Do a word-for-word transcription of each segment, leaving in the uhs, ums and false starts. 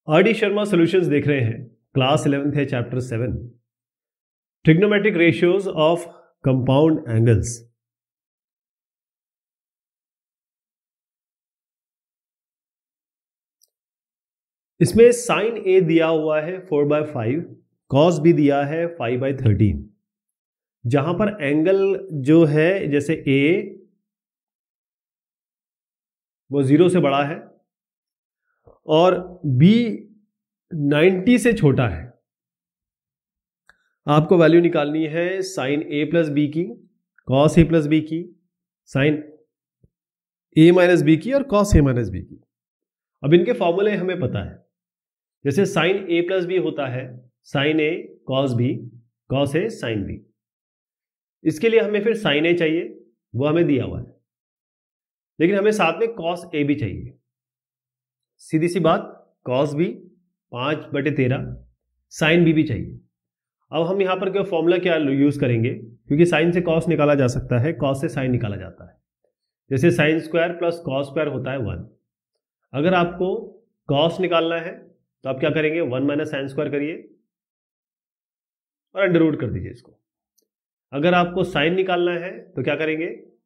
R D Sharma solutions देख रहे हैं। क्लास इलेवेंथ है, chapter seven, trigonometric ratios of compound angles. इसमें साइन ए दिया हुआ है four by five, cos B दिया है फाइव बाय थर्टीन। जहां पर एंगल जो है जैसे ए वो जीरो से बड़ा है और बी नाइन्टी से छोटा है, आपको वैल्यू निकालनी है साइन ए प्लस बी की, कॉस ए प्लस बी की, साइन ए माइनस बी की और कॉस ए माइनस बी की। अब इनके फॉर्मूले हमें पता है, जैसे साइन ए प्लस बी होता है साइन ए कॉस बी, कॉस ए साइन बी। इसके लिए हमें फिर साइन ए चाहिए, वो हमें दिया हुआ है, लेकिन हमें साथ में कॉस ए भी चाहिए। सीधी सी बात, कॉस बी पाँच बटे तेरह, साइन बी भी चाहिए। अब हम यहाँ पर क्या फॉर्मूला क्या यूज करेंगे, क्योंकि साइन से कॉस निकाला जा सकता है, कॉस से साइन निकाला जाता है। जैसे sine square plus cos square होता है वन। अगर आपको कॉस निकालना है तो आप क्या करेंगे, वन माइनस साइन स्क्वायर करिए और अंडर रूट कर दीजिए इसको। अगर आपको साइन निकालना है तो क्या करेंगे,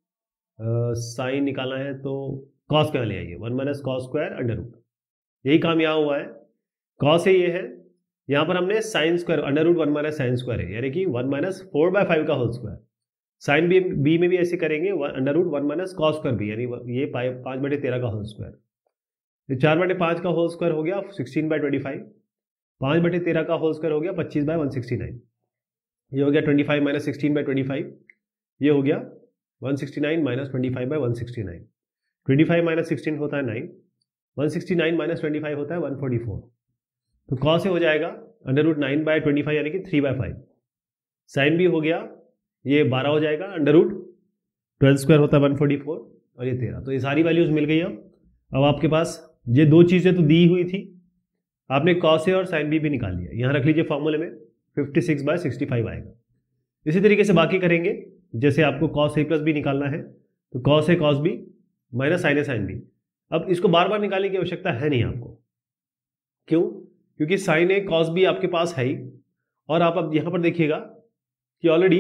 साइन uh, निकालना है तो कॉस क्या ले आइए, one minus cos square under root. यही काम यहाँ हुआ है, कॉस है ये है, यहाँ पर हमने sine square under root one minus sine square है, यानी कि one minus four by five का whole square. Sine B B में भी ऐसे करेंगे, under root one minus cos square B, यानी ये पाँच बटे तेरह का होल स्क्वायर। ये चार बटे पाँच का होल स्क्वायर हो गया सिक्सटीन बाय ट्वेंटी फाइव, पाँच बटे तेरह का होल स्क्वायर हो गया पच्चीस बाय वन सिक्सटी नाइन। ये हो गया twenty five minus sixteen by twenty five, ये हो गया one sixty nine minus twenty five by one sixty nine. Twenty five minus sixteen होता है nine, one sixty nine minus twenty five होता है वन फोर्टी फोर। तो cos से हो जाएगा under root nine by twenty five यानी कि थ्री बाय फाइव। साइन भी हो गया, ये बारह हो जाएगा, अंडर रूट ट्वेल्व स्क्वायर होता है वन फोर्टी फोर और ये तेरह। तो ये सारी वैल्यूज मिल गई। अब अब आपके पास ये दो चीज़ें तो दी हुई थी, आपने कॉस ए और साइन बी भी निकाल लिया। यहाँ रख लीजिए फॉर्मूले में, fifty six by sixty five आएगा। इसी तरीके से बाकी करेंगे, जैसे आपको कॉस ए प्लस बी निकालना है तो cos A cos B minus sine A sine B. अब इसको बार बार निकालने की आवश्यकता है नहीं आपको, क्यों? क्योंकि साइन ए कॉस बी आपके पास है ही, और आप अब यहाँ पर देखिएगा कि ऑलरेडी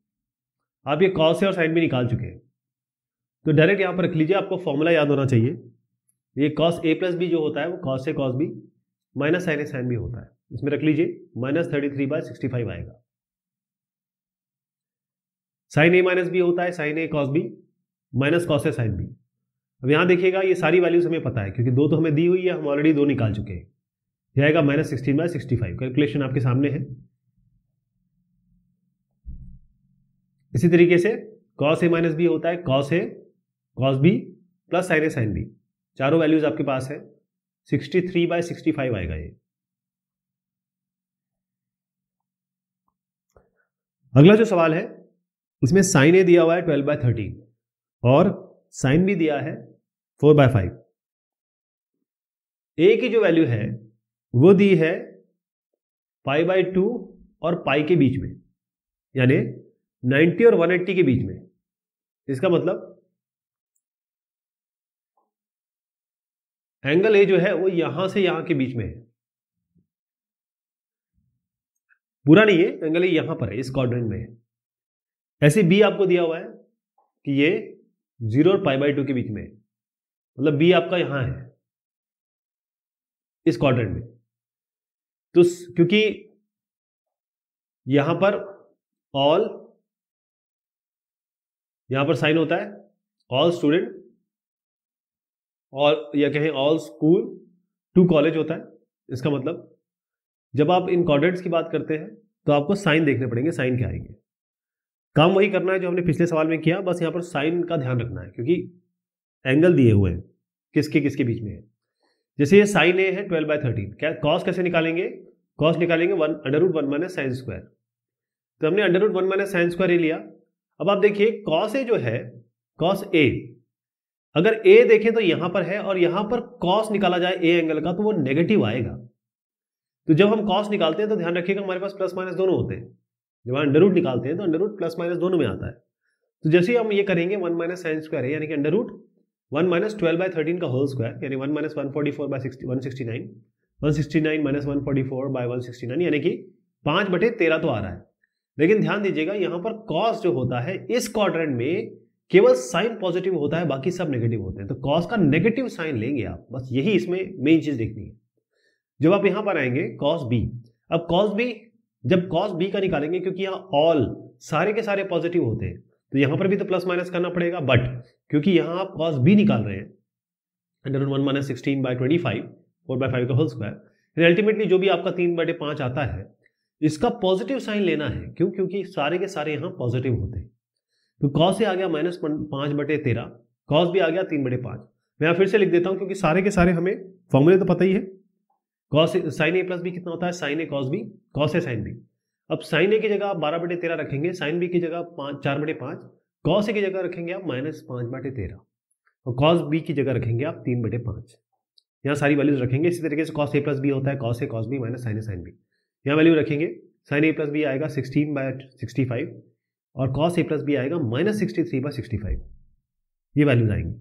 आप ये कॉस ए और साइन बी निकाल चुके हैं। तो डायरेक्ट यहाँ पर रख लीजिए, आपको फॉर्मूला याद होना चाहिए। ये कॉस ए प्लस बी जो होता है वो cos A cos B minus sine A sine B होता है। इसमें रख लीजिए minus thirty three by sixty five आएगा। साइन ए माइनस बी होता है साइन ए कॉस बी माइनस कॉस ए साइन बी। अब यहाँ देखिएगा ये सारी वैल्यूज हमें पता है, क्योंकि दो तो हमें दी हुई है, हम ऑलरेडी दो निकाल चुके हैं। यह आएगा minus sixteen by sixty five, calculation आपके सामने है। इसी तरीके से कॉस ए माइनस बी होता है cos A cos B plus sine A sine B. चारों वैल्यूज आपके पास है, sixty three by sixty five आएगा ये। अगला जो सवाल है इसमें साइन ए दिया हुआ है ट्वेल्व बाय थर्टीन और साइन बी दिया है फोर बाय फाइव। ए की जो वैल्यू है वो दी है पाई बाय टू और पाई के बीच में, यानी नाइन्टी और वन एट्टी के बीच में। इसका मतलब एंगल ए जो है वो यहां से यहां के बीच में है, पूरा नहीं है, एंगल ए यहां पर है, इस क्वाड्रेंट में है। ऐसे बी आपको दिया हुआ है कि ये जीरो और पाई बाय टू के बीच में है, मतलब बी आपका यहां है इस क्वाड्रेंट में। तो क्योंकि यहां पर ऑल, यहां पर साइन होता है ऑल स्टूडेंट, और या कहें ऑल स्कूल टू कॉलेज होता है। इसका मतलब जब आप इन क्वाड्रेंट्स की बात करते हैं तो आपको साइन देखने पड़ेंगे, साइन क्या आएंगे। काम वही करना है जो हमने पिछले सवाल में किया, बस यहाँ पर साइन का ध्यान रखना है, क्योंकि एंगल दिए हुए हैं किसके किसके बीच में है। जैसे ये साइन ए है ट्वेल्व बाय थर्टीन, क्या कॉस कैसे निकालेंगे, कॉस निकालेंगे one under root one minus sine square. तो हमने under root one minus sine square A लिया। अब आप देखिए कॉस ए जो है, कॉस ए, अगर ए देखें तो यहां पर है और यहां पर कॉस निकाला जाए ए एंगल का तो वो नेगेटिव आएगा। तो जब हम कॉस निकालते हैं तो ध्यान रखिएगा हमारे पास प्लस माइनस दोनों होते हैं। जब हम अंडर रूट निकालते हैं तो अंडर रूट प्लस माइनस दोनों में आता है। तो जैसे हम ये करेंगे वन माइनस साइन स्क्वायर है, यानी कि under root one minus twelve by thirteen का होल स्क्वायर, यानी one minus one forty four by one sixty nine. One sixty nine minus one forty four by one sixty nine, यानी कि पाँच बटे तेरह तो आ रहा है। लेकिन ध्यान दीजिएगा यहाँ पर कॉस जो होता है इस क्वाड्रेंट में केवल साइन पॉजिटिव होता है, बाकी सब नेगेटिव होते हैं। तो कॉस का नेगेटिव साइन लेंगे आप, बस यही इसमें मेन चीज देखनी है। जब आप यहां पर आएंगे कॉस बी, अब कॉस बी जब कॉस बी का निकालेंगे, क्योंकि यहाँ ऑल सारे के सारे पॉजिटिव होते हैं तो यहां पर भी तो प्लस माइनस करना पड़ेगा, बट क्योंकि यहां आप कॉस बी निकाल रहे हैं under root one minus sixteen by twenty five four by five का होल स्क्वायर, अल्टीमेटली जो भी आपका तीन बटे पांच आता है इसका पॉजिटिव साइन लेना है। क्यों? क्योंकि सारे के सारे यहाँ पॉजिटिव होते हैं। तो कॉस से आ गया माइनस पांच बटे तेरह, कॉस भी आ गया तीन बटे पांच। मैं फिर से लिख देता हूं क्योंकि सारे के सारे हमें फॉर्मूले तो पता ही है। कॉस साइन ए प्लस बी कितना होता है? साइन ए कॉस बी, कॉस ए साइन बी। अब साइन ए की जगह आप बारह बटे तेरह रखेंगे, साइन बी की जगह पाँच चार बटे पाँच, कॉस ए की जगह रखेंगे आप माइनस पाँच बटे तेरह, और कॉस बी की जगह रखेंगे आप तीन बटे पाँच। यहाँ सारी वैल्यूज रखेंगे। इसी तरीके से कॉस ए प्लस बी होता है cos A cos B minus sine A sine B. यहाँ वैल्यू रखेंगे, साइन ए प्लस बी आएगा सिक्सटीन बाय सिक्सटी फाइव और कॉस ए प्लस बी आएगा minus sixty three by sixty five. ये वैल्यूज आएंगी।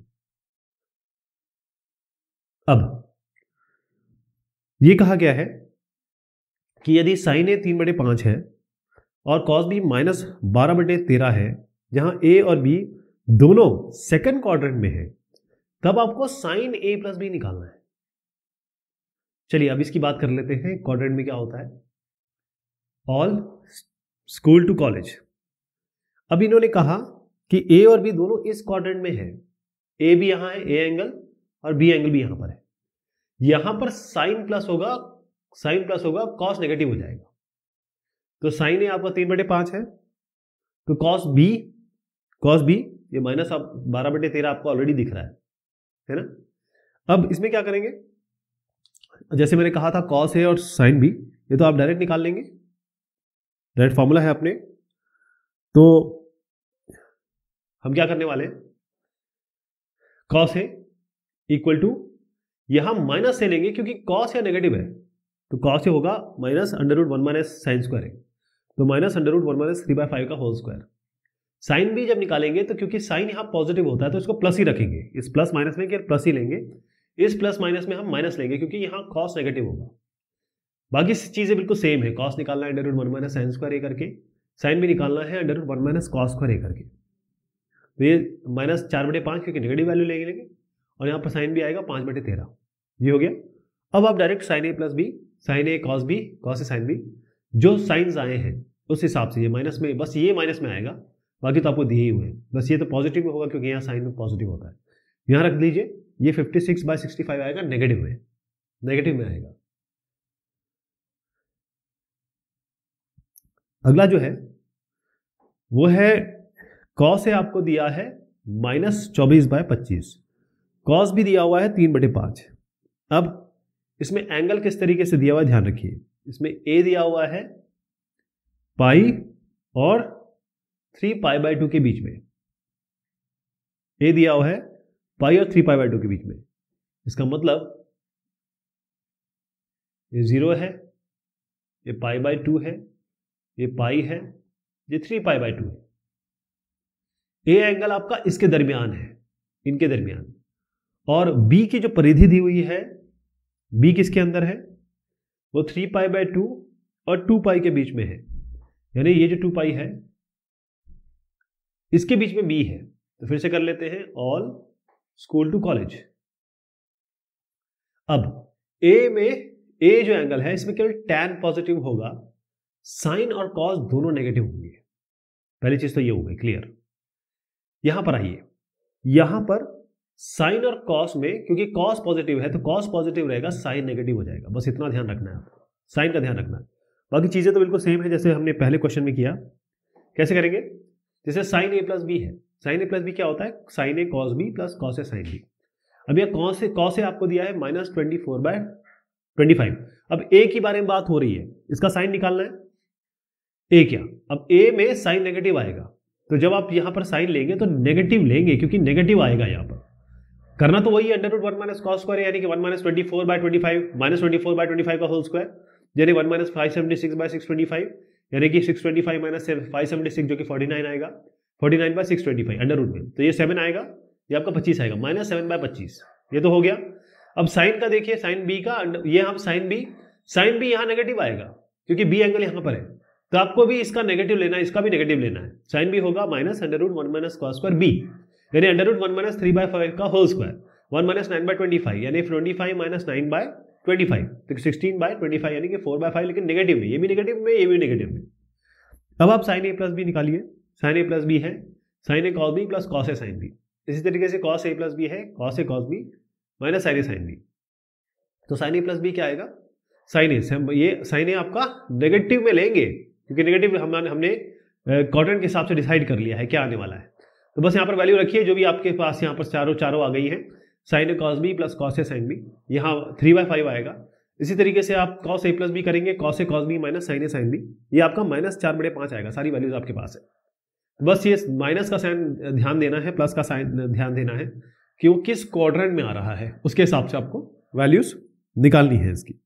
अब ये कहा गया है कि यदि साइन ए तीन बटे पांच है और कॉस बी माइनस बारह बटे तेरह है, जहां ए और बी दोनों सेकंड क्वाड्रेंट में है, तब आपको साइन ए प्लस बी निकालना है। चलिए अब इसकी बात कर लेते हैं क्वाड्रेंट में क्या होता है। All school to college. अब इन्होंने कहा कि ए और बी दोनों इस क्वाड्रेंट में है, ए भी यहां है, ए एंगल, और बी एंगल भी यहां पर है। यहां पर साइन प्लस होगा, साइन प्लस होगा, कॉस नेगेटिव हो जाएगा। तो साइन ए आपका तीन बटे पांच है, तो कॉस बी, कॉस बी ये माइनस आप बारह बटे तेरह आपको ऑलरेडी दिख रहा है, है ना। अब इसमें क्या करेंगे, जैसे मैंने कहा था कॉस ए और साइन बी, ये तो आप डायरेक्ट निकाल लेंगे, डायरेक्ट फॉर्मूला है अपने। तो हम क्या करने वाले हैं, कॉस ए इक्वल टू, यहां माइनस से लेंगे क्योंकि कॉस या नेगेटिव है, तो कॉस ए होगा minus under root one minus sine square है, तो minus under root one minus three by five का होल स्क्वायर। साइन भी जब निकालेंगे तो क्योंकि साइन यहां पॉजिटिव होता है तो इसको प्लस ही रखेंगे, इस प्लस माइनस में प्लस ही लेंगे, इस प्लस माइनस में हम माइनस लेंगे क्योंकि यहां कॉस नेगेटिव होगा। बाकी चीजें बिल्कुल सेम है, कॉस निकालना है under root one minus sine square A करके, साइन भी निकालना है under root one minus cos square A करके। तो ये माइनस चार बटे पांच क्योंकि नेगेटिव वैल्यू लेंगे लेंगे और यहाँ पर साइन भी आएगा पांच बटे तेरह, ये हो गया। अब आप डायरेक्ट साइन ए प्लस बी, साइन ए कॉस बी, कॉस ए साइन बी, जो साइंस आए हैं उस हिसाब से ये माइनस में, बस ये माइनस में आएगा, बाकी तो आपको दिए ही हुए हैं, बस ये तो पॉजिटिव में होगा क्योंकि यहाँ साइन में पॉजिटिव होता है। यहाँ रख दीजिए, ये fifty six by sixty five आएगा नेगेटिव में, नेगेटिव में आएगा। अगला जो है वो है कॉस ए आपको दिया है माइनस चौबीस बाय पच्चीस, कॉस भी दिया हुआ है तीन बटे पांच। अब इसमें एंगल किस तरीके से दिया हुआ है ध्यान रखिए, इसमें ए दिया हुआ है पाई और थ्री पाई बाय टू के बीच में, ए दिया हुआ है पाई और थ्री पाई बाय टू के बीच में। इसका मतलब ये जीरो है, ये पाई बाय टू है, ये पाई है, ये थ्री पाई बाय टू है। ए एंगल आपका इसके दरमियान है, इनके दरमियान, और बी की जो परिधि दी हुई है, बी किसके अंदर है, वो थ्री पाई बाय टू और टू पाई के बीच में है, यानी ये जो टू पाई है इसके बीच में बी है। तो फिर से कर लेते हैं, ऑल स्कूल टू कॉलेज। अब ए में, ए जो एंगल है इसमें केवल टैन पॉजिटिव होगा, साइन और कॉस दोनों नेगेटिव होंगे। पहली चीज तो ये हो गई क्लियर। यहां पर आइए, यहां पर साइन और कॉस में, क्योंकि कॉस पॉजिटिव है तो कॉस पॉजिटिव रहेगा, साइन नेगेटिव हो जाएगा, बस इतना ध्यान रखना है आपको, साइन का ध्यान रखना है। बाकी चीजें तो बिल्कुल सेम है जैसे हमने पहले क्वेश्चन में किया। कैसे करेंगे, जैसे साइन ए प्लस बी है, साइन ए प्लस बी क्या होता है, साइन ए कॉस बी प्लस कॉस ए साइन बी। अब यह कॉस ए, कॉस ए आपको दिया है minus twenty four by twenty five. अब ए की बारे में बात हो रही है, इसका साइन निकालना है, ए क्या, अब ए में साइन नेगेटिव आएगा, तो जब आप यहां पर साइन लेंगे तो नेगेटिव लेंगे क्योंकि नेगेटिव आएगा। यहां पर करना तो वही है, under root one minus cos square यानी कि one minus twenty four by twenty five minus twenty four by twenty five का होल स्क्वायर, यानी one minus five seventy six by six twenty five, यानी कि six twenty five minus five seventy six जो कि forty nine आएगा, forty nine by six twenty five under root में, तो ये सेवन आएगा, ये आपका पच्चीस आएगा, माइनस सेवन बाय पच्चीस, ये तो हो गया। अब साइन का देखिए, साइन बी का, ये हम साइन बी, साइन बी यहाँ नेगेटिव आएगा क्योंकि बी एंगल यहाँ पर है, तो आपको भी इसका नेगेटिव लेना है, इसका भी नेगेटिव लेना है। साइन बी होगा minus under root one minus cos square B, यानी under root one minus three by five का whole square, one minus nine by twenty five, यानी twenty five minus nine by twenty five, तो sixteen by twenty five, यानी कि four by five, लेकिन negative में, ये भी नेगेटिव में, ये भी नेगेटिव में। अब आप साइन ए प्लस बी निकालिए, साइन ए प्लस बी है साइन ए कॉस बी प्लस कॉस ए साइन बी, इसी तरीके से कॉस ए प्लस बी है cos A cos B minus sine A sine B, तो साइन ए प्लस बी क्या आएगा, साइन ए, ये साइन ए आपका नेगेटिव में लेंगे क्योंकि नेगेटिव हमने हमने क्वाड्रेंट के हिसाब से डिसाइड कर लिया है क्या आने वाला है, तो बस यहाँ पर वैल्यू रखिए जो भी आपके पास यहाँ पर चारों चारों आ गई है, साइन ए कॉस बी प्लस कॉस ए साइन बी, यहाँ थ्री बाय फाइव आएगा। इसी तरीके से आप कॉस ए प्लस बी करेंगे, cos A cos B minus sine A sine B, ये आपका माइनस चार बड़े पाँच आएगा, सारी वैल्यूज आपके पास है। बस ये माइनस का साइन ध्यान देना है, प्लस का साइन ध्यान देना है कि वो किस क्वाड्रेंट में आ रहा है, उसके हिसाब से आपको वैल्यूज निकालनी है इसकी।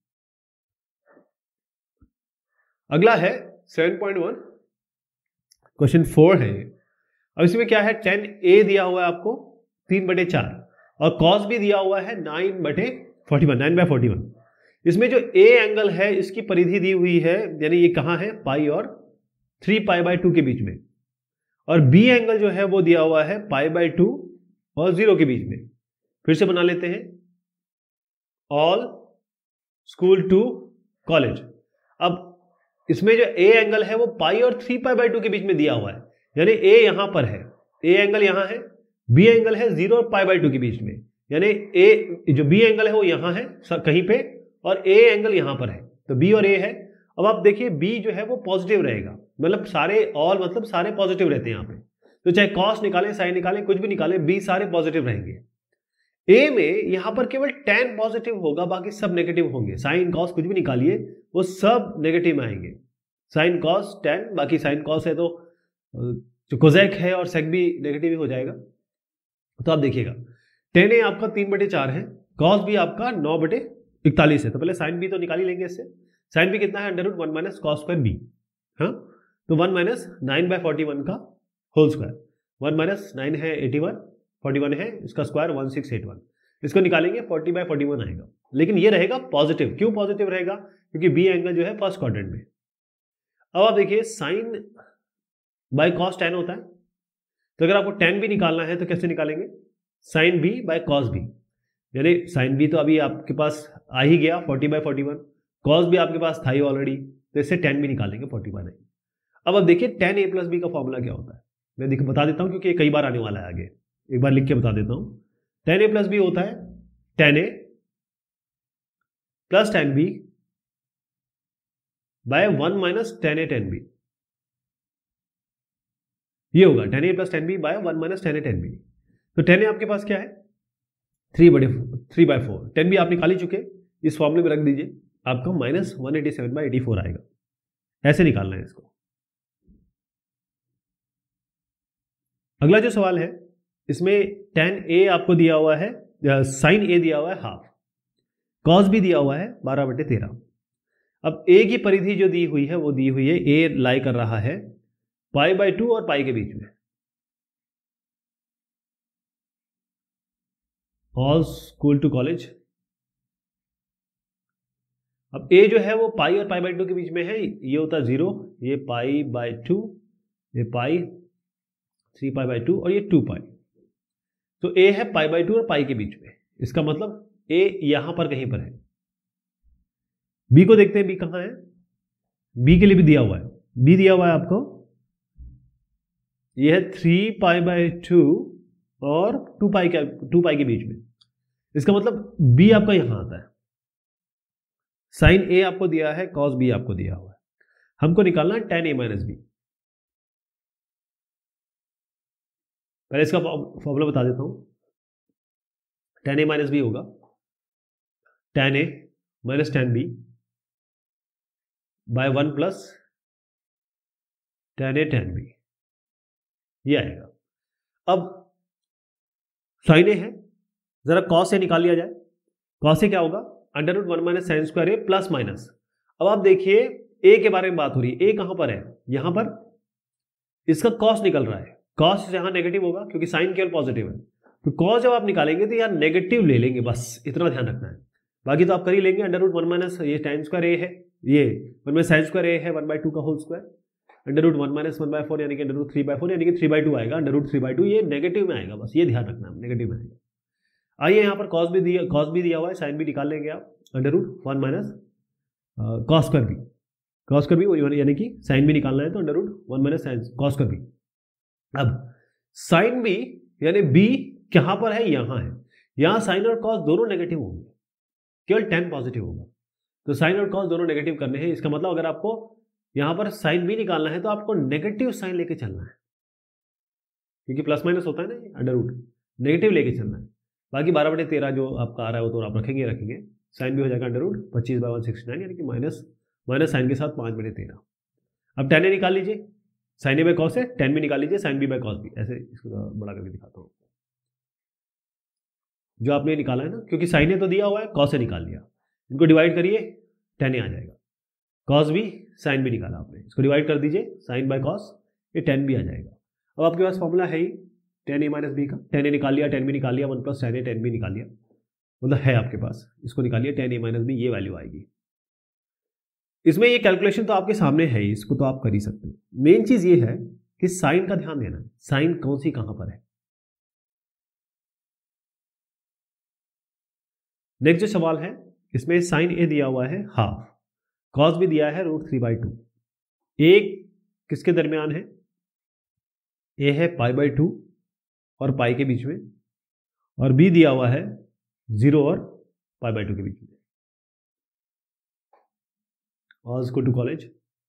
अगला है seven point one, question four है। अब इसमें क्या है, टेन ए दिया हुआ है आपको तीन बटे चार, और कॉस भी दिया हुआ है नाइन बटे forty one, nine by forty one. इसमें जो ए एंगल है इसकी परिधि दी हुई है, यानी ये कहाँ है, पाई और थ्री पाई बाय टू के बीच में, और बी एंगल जो है वो दिया हुआ है पाई बाय टू और जीरो के बीच में। फिर से बना लेते हैं, ऑल स्कूल टू कॉलेज। अब इसमें जो ए एंगल है वो पाई और थ्री पाई बाय टू के बीच में दिया हुआ है, यानी ए यहां पर है, ए एंगल यहां है, बी एंगल है जीरो और पाई बाय टू के बीच में, यानी ए जो बी एंगल है वो यहां है कहीं पे, और ए एंगल यहां पर है, तो बी और ए है। अब आप देखिए बी जो है वो पॉजिटिव रहेगा, मतलब सारे ऑल मतलब सारे पॉजिटिव रहते हैं यहाँ पे, तो चाहे कॉस निकालें साइन निकालें कुछ भी निकालें, बी सारे पॉजिटिव रहेंगे। ए में यहां पर केवल टेन पॉजिटिव होगा, बाकी सब नेगेटिव होंगे, साइन कॉस कुछ भी निकालिए वो सब नेगेटिव में आएंगे, साइन कॉस टेन, बाकी साइन कॉस है तो जो कोसेक है और सेक भी नेगेटिव ही हो जाएगा। तो आप देखिएगा टेन ए आपका तीन बटे चार है, कॉस भी आपका नौ बटे इकतालीस है, तो पहले साइन बी तो निकाल ही लेंगे इससे। साइन बी कितना है, under root one minus cos square B, हाँ, तो one minus nine by forty one का whole square, one minus nine है एटी वन, फोर्टी वन है इसका square one six eight one, इसको निकालेंगे फोर्टी बाय फोर्टी वन आएगा, लेकिन ये रहेगा पॉजिटिव। क्यों पॉजिटिव रहेगा, क्योंकि बी एंगल जो है फर्स्ट क्वाड्रेंट में। अब आप देखिए साइन बाय कॉस टेन होता है, तो अगर आपको टेन भी निकालना है तो कैसे निकालेंगे, sine B by cos B, यानी साइन बी तो अभी आपके पास आ ही गया forty by forty one, cos भी आपके पास था ही ऑलरेडी, तो इससे टेन भी निकालेंगे फोर्टी बाय नाइन। अब अब देखिए टेन ए प्लस बी का फॉर्मूला क्या होता है, मैं देखिए बता देता हूँ क्योंकि ये कई बार आने वाला है आगे, एक बार लिख के बता देता हूँ। टेन ए प्लस बी होता है tan A plus tan B by one minus tan A tan B, ये होगा tan A plus tan B by one minus tan A tan B. तो टेन ए आपके पास क्या है, थ्री बटे three by four, tan B आप निकाल ही चुके, इस फॉर्मूले में रख दीजिए, आपका minus one eighty seven by eighty four आएगा, ऐसे निकालना है इसको। अगला जो सवाल है इसमें टेन ए आपको दिया हुआ है, साइन ए दिया हुआ है हाफ, कॉस भी दिया हुआ है बारह बटे तेरह। अब ए की परिधि जो दी हुई है वो दी हुई है, ए लाई कर रहा है पाई बाय टू और पाई के बीच में, ऑल स्कूल टू कॉलेज। अब ए जो है वो पाई और पाई बाय टू के बीच में है, ये होता है जीरो, ये पाई बाय टू, ये pi, three pi by two और ये टू पाई, तो ए है पाई बाय टू और पाई के बीच में, इसका मतलब ए यहां पर कहीं पर है। बी को देखते हैं, बी कहां है, बी के लिए भी दिया हुआ है, बी दिया हुआ है आपको, ये है थ्री पाई बाय टू और टू पाई के टू पाई के बीच में, इसका मतलब बी आपका यहां आता है। साइन ए आपको दिया है, कॉस बी आपको दिया हुआ है, हमको निकालना है टेन ए माइनस बी। पहले इसका फॉर्मूला बता देता हूं, टेन ए माइनस बी होगा tan A minus tan B by one plus tan A tan B, ये आएगा। अब साइन ए है, जरा कॉस से निकाल लिया जाए, कॉस से क्या होगा, under root one minus sine square A plus minus. अब आप देखिए ए के बारे में बात हो रही है, ए कहां पर है, यहां पर, इसका कॉस निकल रहा है, कॉस यहां नेगेटिव होगा क्योंकि साइन केवल पॉजिटिव है, तो कॉस जब आप निकालेंगे तो यार नेगेटिव ले लेंगे, बस इतना ध्यान रखना है। बाकी तो आप कर ही लेंगे। अंडर रूट वन माइनस ये टाइम स्क्वायर ए है, ये वन में साइन स्क्वायर ए है वन बाई टू का whole square, under root one minus one by four यानी कि under root three by four यानी कि थ्री बाई टू आएगा। Under root three by two ये नेगेटिव में आएगा, बस ये ध्यान रखना है, नेगेटिव में आएगा। आइए यहाँ पर कॉस भी दिया, कॉस भी दिया हुआ है, साइन भी निकाल लेंगे आप। Under root one minus cos square B, cos square B यानी कि साइन भी निकालना है तो under root one minus sine cos square B. अब साइन बी यानी बी कहाँ पर है, यहाँ है। यहाँ साइन और कॉस दोनों नेगेटिव होंगे, केवल टेन पॉजिटिव होगा। तो साइन और कॉस दोनों नेगेटिव करने हैं, इसका मतलब अगर आपको यहाँ पर साइन भी निकालना है तो आपको नेगेटिव साइन लेके चलना है, क्योंकि प्लस माइनस होता है ना अंडर रूट, नेगेटिव लेके चलना है। बाकी बारह बटे तेरह जो आपका आ रहा है वो तो आप रखेंगे रखेंगे साइन भी हो जाएगा अंडर रूट पच्चीस बाय वन सिक्सटी नाइन यानी कि माइनस माइनस साइन के साथ पाँच बटे तेरह। अब टेन ए निकाल लीजिए, साइन ए बाय कॉस है, टेन भी निकाल लीजिए, sine B by cos B. ऐसे इसको बड़ा करके दिखाता हूँ जो आपने निकाला है ना, क्योंकि साइन ए तो दिया हुआ है, कॉस ए निकाल लिया, इनको डिवाइड करिए टेन ए आ जाएगा। कॉस भी साइन भी निकाला आपने, इसको डिवाइड कर दीजिए साइन बाय कॉस, ये टेन भी आ जाएगा। अब आपके पास फॉर्मूला है ही टेन ए माइनस बी का, टेन ए निकाल लिया, टेन भी निकाल लिया, one plus tan A, tan B निकाल लिया, मतलब है आपके पास, इसको निकालिए टेन ए माइनस बी, ये वैल्यू आएगी। इसमें ये कैलकुलेशन तो आपके सामने है ही, इसको तो आप कर ही सकते हैं। मेन चीज ये है कि साइन का ध्यान देना है, साइन कौन सी कहां पर है। नेक्स्ट जो सवाल है इसमें साइन ए दिया हुआ है हाफ, कॉस भी दिया है root three by two. A किसके दरमियान है, ए है पाई बाई टू और पाई के बीच में, और बी दिया हुआ है जीरो और पाई बाई टू के बीच में। ऑल्स गो टू कॉलेज।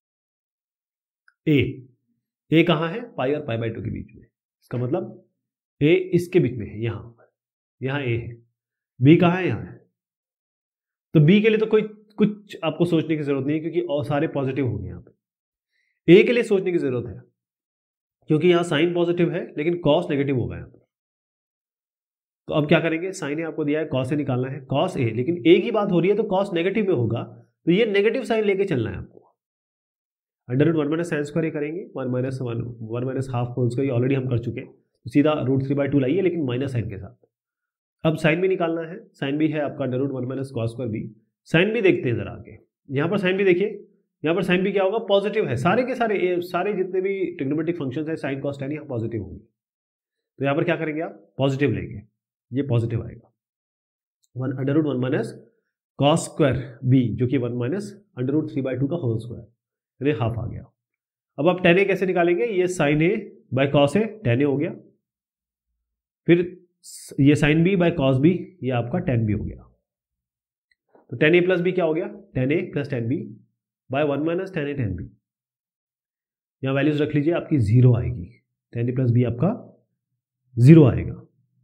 ए ए कहाँ है, पाई और पाई बाई टू के बीच में, इसका मतलब ए इसके बीच में है, यहां यहां ए है। बी कहाँ है, यहां है। तो बी के लिए तो कोई कुछ आपको सोचने की जरूरत नहीं है, क्योंकि और सारे पॉजिटिव होंगे यहाँ पे। ए के लिए सोचने की जरूरत है, क्योंकि यहाँ साइन पॉजिटिव है लेकिन कॉस नेगेटिव होगा यहाँ पर। तो अब क्या करेंगे, साइन ए आपको दिया है, कॉस ए निकालना है, कॉस ए, लेकिन ए की बात हो रही है तो कॉस नेगेटिव में होगा, तो ये नेगेटिव साइन लेके चलना है आपको। Under root one minus sine square ये करेंगे, one minus one one minus half whole square already हम कर चुके, तो सीधा रूट थ्री बाई टू लाइए, लेकिन माइनस साइन के साथ। अब साइन भी निकालना है, साइन भी है आपका under root one minus cos square B. Sine B देखते हैं जरा आगे, यहाँ पर साइन भी देखिए, यहाँ पर साइन भी क्या होगा, पॉजिटिव है, सारे के सारे ए, सारे जितने भी ट्रिग्नोमेट्रिक फंक्शंस है साइन कॉस टेन यहाँ पॉजिटिव होंगे। तो यहाँ पर क्या करेंगे आप, पॉजिटिव लेंगे, ये पॉजिटिव आएगा। One under root one minus cos square B जो कि one minus under root three by two का होल स्क्वायर, यानी हाफ आ गया। अब आप टेन ए कैसे निकालेंगे, ये sine A by cos A, tan A हो गया, फिर ये sine B by cos B, ये आपका टेन बी हो गया। तो टेन ए प्लस बी क्या हो गया, tan A plus tan B by one minus tan A tan B. यहाँ वैल्यूज रख लीजिए, आपकी जीरो आएगी, टेन ए प्लस बी आपका जीरो आएगा।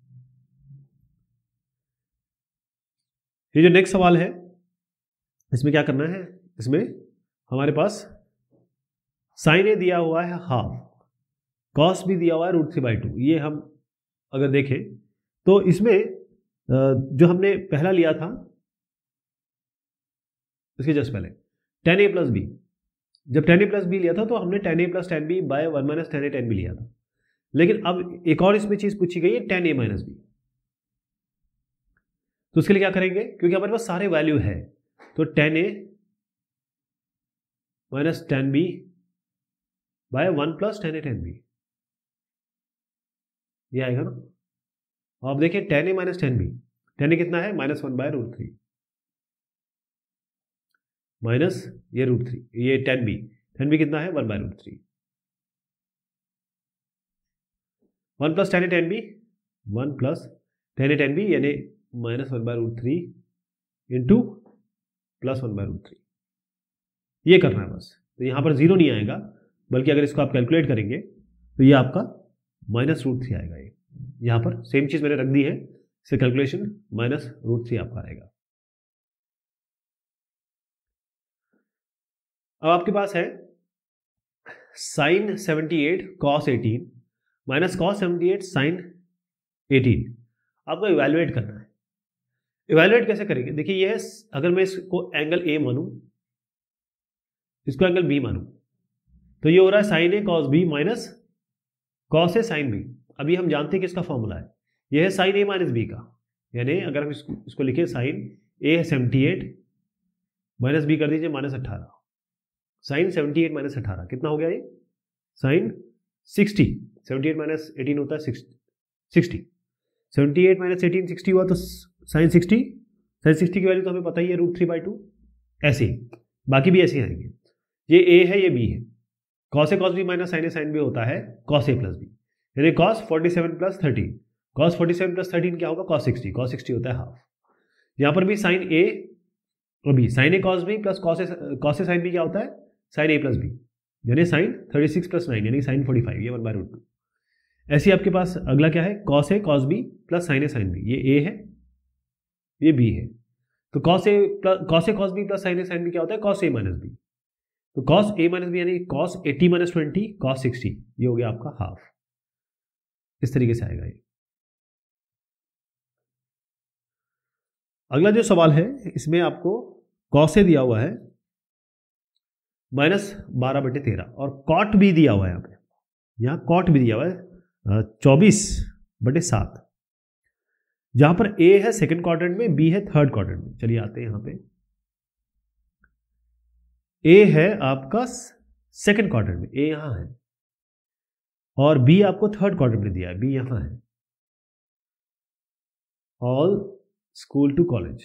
ये जो नेक्स्ट सवाल है इसमें क्या करना है, इसमें हमारे पास साइन ए दिया हुआ है हाफ, कॉस भी दिया हुआ है रूट थ्री बाई टू। ये हम अगर देखें तो इसमें जो हमने पहला लिया था इसके जस्ट पहले टेन ए प्लस बी, जब टेन ए प्लस बी लिया था तो हमने tan A plus tan B by one minus tan A tan B लिया था। लेकिन अब एक और इसमें चीज पूछी गई है टेन ए माइनस बी, तो उसके लिए क्या करेंगे, क्योंकि हमारे पास सारे वैल्यू है, तो tan A minus tan B by one plus tan A tan B, ये आएगा ना। आप देखिए tan A minus tan B, tan A कितना है, minus one by root three, minus ये रूट थ्री, ये टेन बी, टेन बी कितना है, one by root three, one plus tan A tan B, one plus tan A tan B यानी minus one by root three into plus one by root three, ये करना है बस। तो यहाँ पर जीरो नहीं आएगा, बल्कि अगर इसको आप कैलकुलेट करेंगे तो ये आपका माइनस रूट थ्री आएगा। ये यहाँ पर सेम चीज मैंने रख दी है, इससे कैलकुलेशन माइनस रूट थ्री आपका आएगा। अब आपके पास है sine seventy eight cos eighteen minus cos seventy eight sine eighteen, आपको इवैल्यूएट करना है। इवैल्यूएट कैसे करेंगे, देखिए ये है, अगर मैं इसको एंगल ए मानूं, इसको एंगल बी मानूं, तो ये हो रहा है साइन ए कॉस बी माइनस कॉस ए साइन बी। अभी हम जानते हैं कि इसका फॉर्मूला है ये है साइन ए माइनस बी का, यानी अगर हम इसको, इसको लिखें साइन ए है सेवेंटी एट माइनस बी कर दीजिए माइनस अट्ठारह, साइन सेवेंटी एट माइनस अट्ठारह कितना हो गया ये sine sixty, seventy eight minus eighteen होता है sixty, seventy eight minus eighteen sixty हुआ तो साइन सिक्सटी, साइन सिक्सटी की वैल्यू तो हमें पता ही है रूट थ्री बाई टू, ऐसे ही बाकी भी ऐसे ही आएंगे। ये ए है ये बी है, cos A cos B minus sine A sine B होता है कॉस ए प्लस बी, यानी cos forty seven plus thirteen, cos forty seven plus thirteen क्या होगा कॉस सिक्सटी, कॉस सिक्सटी होता है हाफ। यहाँ पर भी साइन ए और B, sine A cos B plus cos A cos A sine B क्या होता है साइन ए प्लस बी, यानी sine thirty six plus nine यानी साइन फोर्टी फाइव, ये वन बाय रूट टू। ऐसे आपके पास अगला क्या है cos A cos B plus sine A sine B, ये ए है ये बी है, तो cos A plus cos A cos B plus sine A sine B क्या होता है कॉस ए माइनस बी, तो कॉस ए माइनस बी यानी cos eighty minus twenty cos sixty, ये हो गया आपका हाफ। इस तरीके से आएगा ये। अगला जो सवाल है इसमें आपको कॉस ए दिया हुआ है माइनस बारह बटे तेरह और कॉट भी दिया हुआ है, यहाँ पे यहाँ कॉट भी दिया हुआ है चौबीस बटे सात, जहां पर ए है सेकंड क्वाड्रेंट में, बी है थर्ड क्वाड्रेंट में। चलिए आते हैं यहां पे, ए है आपका सेकंड क्वाड्रेंट में, ए यहां है, और बी आपको थर्ड क्वाड्रेंट में दिया है, बी यहां है। All school to college.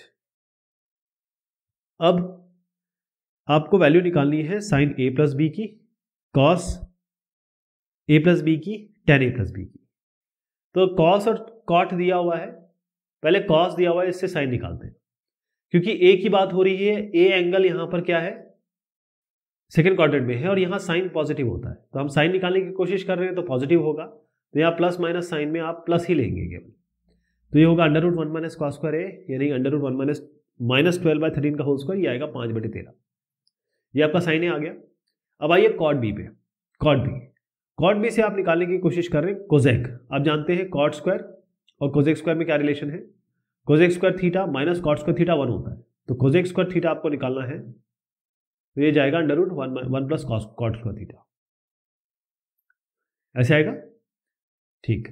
अब आपको वैल्यू निकालनी है साइन ए प्लस बी की, कॉस ए प्लस बी की, टेन ए प्लस बी की। तो कॉस और कॉट दिया हुआ है, पहले कॉस दिया हुआ है, इससे साइन निकालते हैं, क्योंकि ए की बात हो रही है, ए एंगल यहां पर क्या है सेकेंड क्वाड्रेंट में है और यहां साइन पॉजिटिव होता है, तो हम साइन निकालने की कोशिश कर रहे हैं तो पॉजिटिव होगा, तो यहाँ प्लस माइनस साइन में आप प्लस ही लेंगे केवल, तो ये होगा under root one minus cos square A, यानी under root one minus minus twelve by thirteen का होल स्क्वायर, ये आएगा पाँच बटे तेरह, ये आपका साइन ए आ गया। अब आइए कॉट बी पे, कॉट बी कॉट बी से आप निकालने की कोशिश कर रहे हैं कोजेक। आप जानते हैं कॉट स्क्वायर और कोजेक स्क्वायर में क्या रिलेशन है, cosec square theta minus cot square theta one होता है, तो कोजेक स्क्वायर थीटा आपको निकालना है, तो ये जाएगा under root one one plus cot square theta, ऐसे आएगा ठीक।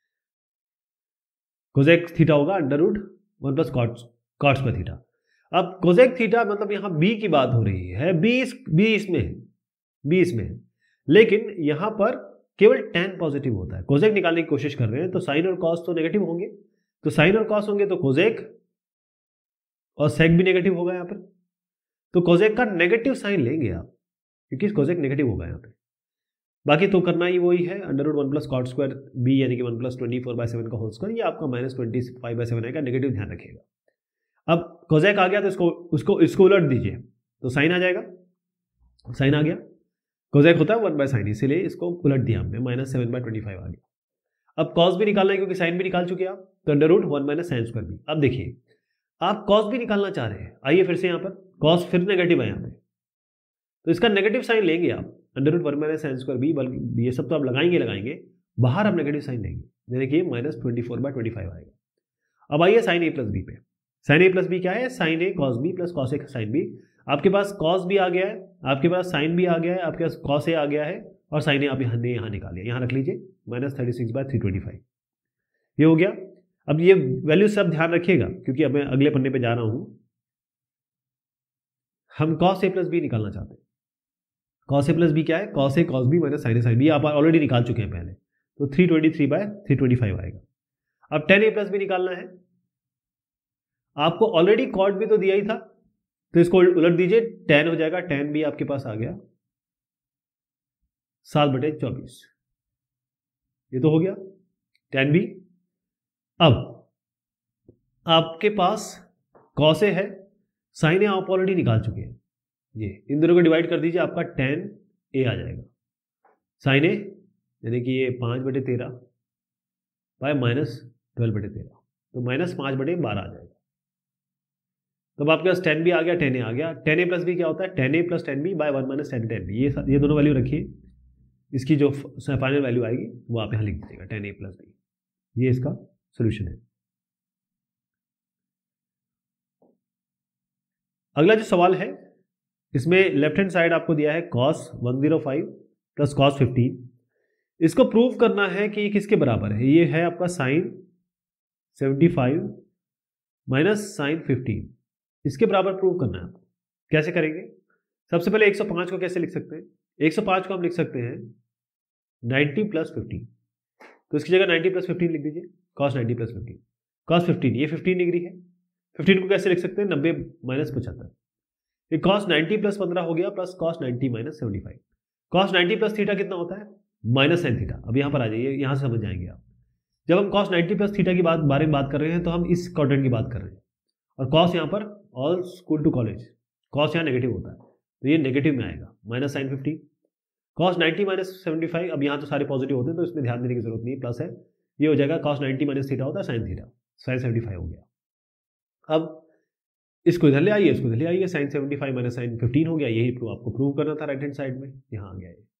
कोजेक थीटा होगा under root one plus cot cot square theta. अब कोजेक थीटा मतलब यहां बी की बात हो रही है, बी इस बी इसमें है, बी इसमें है, लेकिन यहां पर केवल टेन पॉजिटिव होता है। कोजेक निकालने की कोशिश कर रहे हैं तो साइन और कॉस तो नेगेटिव होंगे, तो साइन और कॉस होंगे तो कोजेक और सेक भी नेगेटिव होगा यहाँ पर, तो कोजेक का नेगेटिव साइन लेंगे आप, क्योंकि कोजेक नेगेटिव होगा यहाँ पे। बाकी तो करना ही वही है, under root one plus cot square B यानी कि one plus twenty four by seven का होल स्क्वायर, ये आपका minus twenty five by seven आएगा, नेगेटिव ध्यान रखिएगा। अब कोजेक आ गया तो इसको उसको इसको उलट दीजिए तो साइन आ जाएगा, साइन आ गया, कोजेक होता है वन बाय साइन, इसीलिए इसको उलट दिया हमने, minus seven by twenty five आ गया। अब कॉस भी निकालना है क्योंकि साइन भी निकाल चुके आप, तो under root one minus sine square B. अब देखिए आप कॉस भी निकालना चाह रहे हैं, आइए फिर से यहाँ पर कॉस फिर नेगेटिव है यहाँ पे, तो इसका नेगेटिव साइन लेंगे आप, under root one minus sine square B, बल्कि ये सब तो आप लगाएंगे लगाएंगे बाहर आप नेगेटिव साइन लेंगे, यानी कि minus twenty four by twenty five आएगा। अब आइए साइन ए प्लस बी पे, साइन ए प्लस बी क्या है, साइन ए कॉस बी प्लस कॉस ए साइन बी। आपके पास कॉस भी आ गया है, आपके पास साइन भी आ गया है, आपके पास कॉस ए आ गया है, और साइन ए आप यहाँ ने यहाँ निकालिए, यहाँ रख लीजिए minus thirty six by three twenty five, ये हो गया। अब ये वैल्यू सब ध्यान रखिएगा क्योंकि अब मैं अगले पन्ने पे जा रहा हूं, हम कॉस ए प्लस बी निकालना चाहते हैं। कॉस ए प्लस बी क्या है, cos A cos B minus sine A sine B, आप ऑलरेडी निकाल चुके हैं पहले, तो three twenty three by three twenty five आएगा। अब टेन ए प्लस बी निकालना है, आपको ऑलरेडी कॉट भी तो दिया ही था, तो इसको उलट दीजिए, टेन हो जाएगा, टेन भी आपके पास आ गया सात बटे चौबीस, ये तो हो गया टेन बी। अब आपके पास कॉस ए है, साइन ए आप ऑलरेडी निकाल चुके हैं, ये इन दोनों को डिवाइड कर दीजिए, आपका टेन ए आ जाएगा, साइन ए यानी कि ये पाँच बटे तेरह बाय माइनस ट्वेल्व बटे तेरह, तो माइनस पाँच बटे बारह आ जाएगा। तो अब आपके पास टेन बी आ गया, टेन ए आ गया, टेन ए प्लस बी क्या होता है, tan A plus tan B by one minus tan tan B, ये ये दोनों वैल्यू रखिए, इसकी जो फाइनल वैल्यू आएगी वो आप यहाँ लिख दीजिएगा, टेन ए प्लस बी, ये इसका सोल्यूशन है। अगला जो सवाल है इसमें लेफ्ट हैंड साइड आपको दिया है cos one zero five plus cos fifteen, इसको प्रूव करना है कि ये किसके बराबर है। ये है आपका sine seventy five minus sine fifteen, इसके बराबर प्रूव करना है आपको। कैसे करेंगे? सबसे पहले एक सौ पाँच को कैसे लिख सकते हैं? एक सौ पाँच को हम लिख सकते हैं नाइन्टी प्लस फिफ्टीन, तो इसकी जगह नाइन्टी प्लस फिफ्टीन लिख दीजिए, cos ninety plus fifteen. Cos fifteen, ये फिफ्टीन डिग्री है, फिफ्टीन को कैसे लिख सकते हैं? नब्बे माइनस पचहत्तर, ये कॉस नाइन्टी प्लस पंद्रह हो गया, plus cos ninety minus seventy five. Cos ninety plus theta कितना होता है? Minus sine theta. अब यहाँ पर आ जाइए, यहाँ से समझ जाएंगे आप। जब हम कॉस नाइन्टी प्लस थीटा की बात बारे में बात कर रहे हैं तो हम इस क्वाड्रेंट की बात कर रहे हैं, और कॉस यहाँ पर all school to college, cos यहाँ नेगेटिव होता है, तो ये नेगेटिव में आएगा, minus sine fifty. Cos ninety minus seventy five, अब यहाँ तो सारे पॉजिटिव होते हैं तो इसमें ध्यान देने की जरूरत नहीं है, प्लस है, ये हो जाएगा कॉस नाइन्टी माइनस थीटा होता है sine theta, sine seventy five हो गया। अब इसको इधर ले आइए, इसको इधर ले आइए, sine seventy five minus sine fifteen हो गया, यही प्रूव आपको प्रूव करना था राइट हैंड साइड में, यहाँ आ गया ये।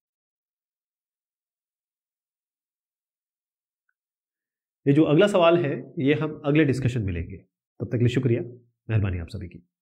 ये जो अगला सवाल है ये हम अगले डिस्कशन में लेंगे, तब तक के लिए शुक्रिया, मेहरबानी आप सभी की।